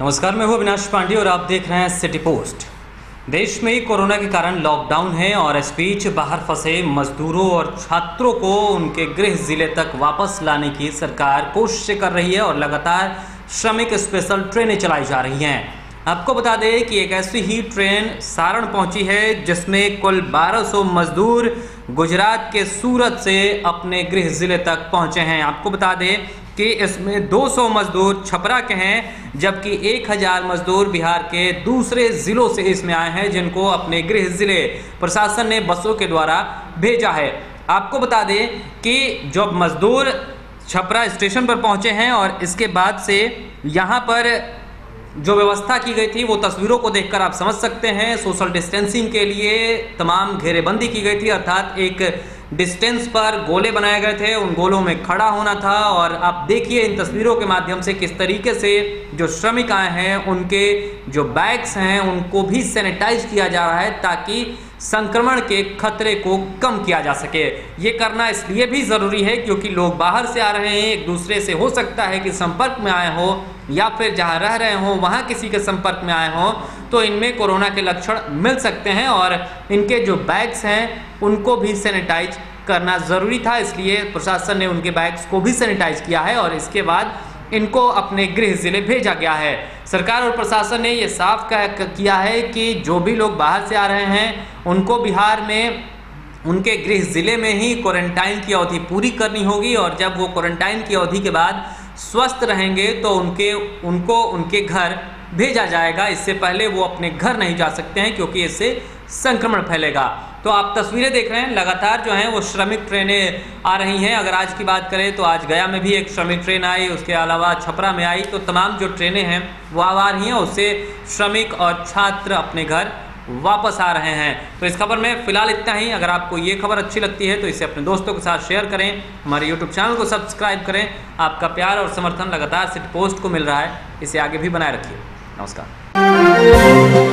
नमस्कार, मैं हूं अविनाश पांडे और आप देख रहे हैं सिटी पोस्ट। देश में कोरोना के कारण लॉकडाउन है और इस बीच बाहर फंसे मजदूरों और छात्रों को उनके गृह जिले तक वापस लाने की सरकार कोशिश कर रही है और लगातार श्रमिक स्पेशल ट्रेनें चलाई जा रही हैं। आपको बता दें कि एक ऐसी ही ट्रेन सारण पहुंची है जिसमें कुल 1200 मजदूर गुजरात के सूरत से अपने गृह जिले तक पहुंचे हैं। आपको बता दें कि इसमें 200 मजदूर छपरा के हैं, जबकि 1000 मजदूर बिहार के दूसरे जिलों से इसमें आए हैं, जिनको अपने गृह जिले प्रशासन ने बसों के द्वारा भेजा है। आपको बता दें कि जब मजदूर छपरा स्टेशन पर पहुंचे हैं और इसके बाद से यहाँ पर जो व्यवस्था की गई थी वो तस्वीरों को देखकर आप समझ सकते हैं। सोशल डिस्टेंसिंग के लिए तमाम घेरेबंदी की गई थी, अर्थात एक डिस्टेंस पर गोले बनाए गए थे, उन गोलों में खड़ा होना था। और आप देखिए इन तस्वीरों के माध्यम से किस तरीके से जो श्रमिक आए हैं उनके जो बैग्स हैं उनको भी सैनिटाइज किया जा रहा है ताकि संक्रमण के खतरे को कम किया जा सके। ये करना इसलिए भी ज़रूरी है क्योंकि लोग बाहर से आ रहे हैं, एक दूसरे से हो सकता है कि संपर्क में आए हो या फिर जहाँ रह रहे हों वहाँ किसी के संपर्क में आए हों तो इनमें कोरोना के लक्षण मिल सकते हैं और इनके जो बैग्स हैं उनको भी सैनिटाइज करना ज़रूरी था। इसलिए प्रशासन ने उनके बैग्स को भी सैनिटाइज किया है और इसके बाद इनको अपने गृह जिले भेजा गया है। सरकार और प्रशासन ने ये साफ किया है कि जो भी लोग बाहर से आ रहे हैं उनको बिहार में उनके गृह जिले में ही क्वारंटाइन की अवधि पूरी करनी होगी और जब वो क्वारंटाइन की अवधि के बाद स्वस्थ रहेंगे तो उनको उनके घर भेजा जाएगा। इससे पहले वो अपने घर नहीं जा सकते हैं क्योंकि इससे संक्रमण फैलेगा। तो आप तस्वीरें देख रहे हैं, लगातार जो हैं वो श्रमिक ट्रेनें आ रही हैं। अगर आज की बात करें तो आज गया में भी एक श्रमिक ट्रेन आई, उसके अलावा छपरा में आई। तो तमाम जो ट्रेनें हैं वो आ रही हैं, उससे श्रमिक और छात्र अपने घर वापस आ रहे हैं। तो इस खबर में फिलहाल इतना ही। अगर आपको ये खबर अच्छी लगती है तो इसे अपने दोस्तों के साथ शेयर करें, हमारे यूट्यूब चैनल को सब्सक्राइब करें। आपका प्यार और समर्थन लगातार सिटी पोस्ट को मिल रहा है, इसे आगे भी बनाए रखिए। नमस्कार।